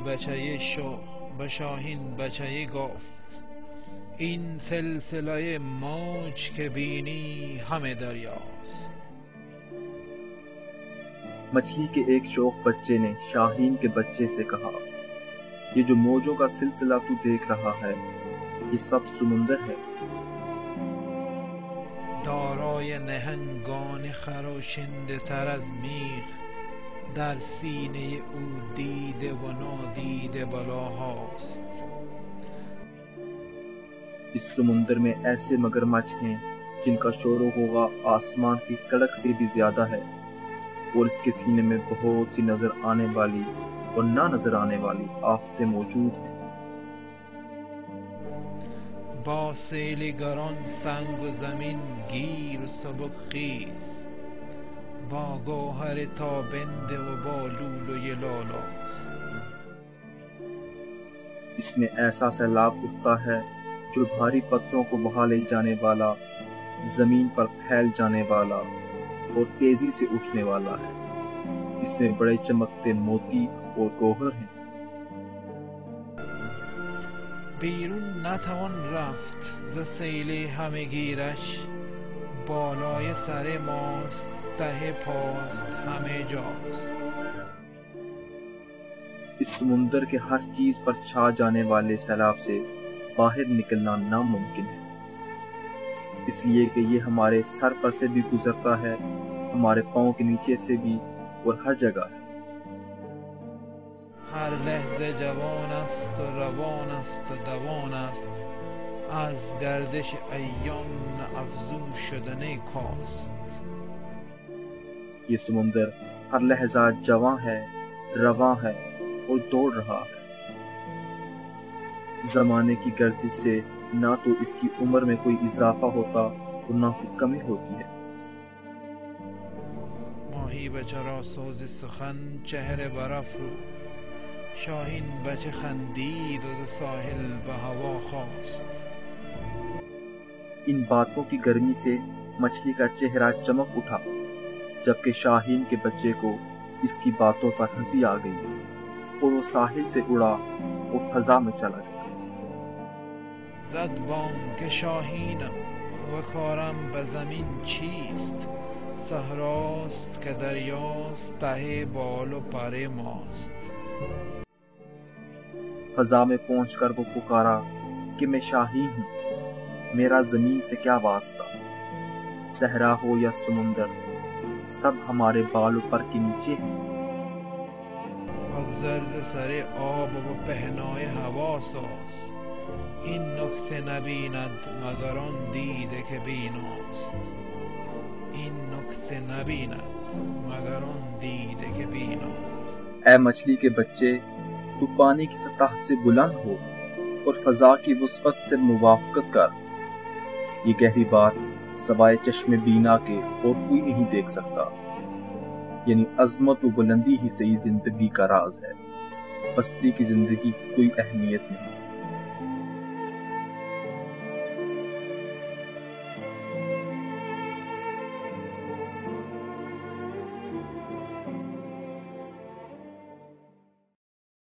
بچه شاه به شاهین بچه گفت این سلسله موج که بینی همه دریاست. مچھلی کے ایک شوخ بچے نے شاہین کے بچے سے کہا یہ جو موجوں کا سلسلہ تو دیکھ رہا ہے یہ سب سمندر ہے. دارای نهنگان خراشنده تر از میغ در سینه او دیده و نادیده بلاهاست. اس سمندر میں ایسے مگرمچھ ہیں جن کا شور و غوغا آسمان کی کڑک سے بھی زیادہ ہے اور اس کے سینے میں بہت سی نظر آنے والی اور نہ نظر آنے والی آفتیں موجود ہیں. با سیل گران سنگ و زمین گیر و سبک خیز با گوهر تابنده و با لولوی لالاست. اس میں ایسا سیلاب اٹھتا ہے جو بھاری پتھروں کو بہا لے جانے والا، زمین پر پھیل جانے والا اور تیزی سے اٹھنے والا ہے. اس میں بڑے چمکتے موتی اور گوہر ہیں. بیرون نتوان رفت ز سیل همهگیرش بالای سر ماست ته پاست همه جاست. اس سمندر کے ہر چیز پر چھا جانے والے سیلاب سے باہر نکلنا ناممکن ہے، اس لیے کہ یہ ہمارے سر پر سے بھی گزرتا ہے، ہمارے پاؤں کے نیچے سے بھی اور ہر جگہ ہے. هر لحظه جوان است و روان است و دوان است از گردش ایام افزون شدن کاست. یہ سمندر ہر لحظہ جواں ہے، رواں ہے اور دوڑ رہا ہے. زمانے کی گردش سے نہ تو اس کی عمر میں کوئی اضافہ ہوتا اور نہ کوئی کمی ہوتی ہے. ماهی بچه را سوز سخن چهره برافروخت، شاهین بچه خندید و ز ساحل به هوا خواست. ان باتوں کی گرمی سے مچھلی کا چہرہ چمک اٹھا جبکہ شاہین کے بچے کو اس کی باتوں پر ہنسی آ گئی اور وہ ساحل سے اڑا اور فضا میں چلا گیا. زد بانگ شاهینم و کارم به زمین چیست، صحراست که دریاست ته بال و پر ماست. فضا میں پہنچ کر وہ پکارا کہ میں شاہین ہوں، میرا زمین سے کیا واسطہ، صحرا ہو یا سمندر سب ہمارے بال و پر کے نیچے ہیں. بگذر ز سر آب و پهنای هوا ساز، این نکته نبیند مگر آن دیده که بیناست. این نکته نبیند مگر آن دیده که بیناست. اے مچھلی کے بچے، تو پانی کی سطح سے بلند ہو اور فضا کی وسعت سے موافقت کر. یہ گہری بات سوائے چشم بینا کے اور کوئی نہیں دیکھ سکتا، یعنی عظمت و بلندی ہی صحیح زندگی کا راز ہے، پستی کی زندگی کی کوئی اہمیت نہیں.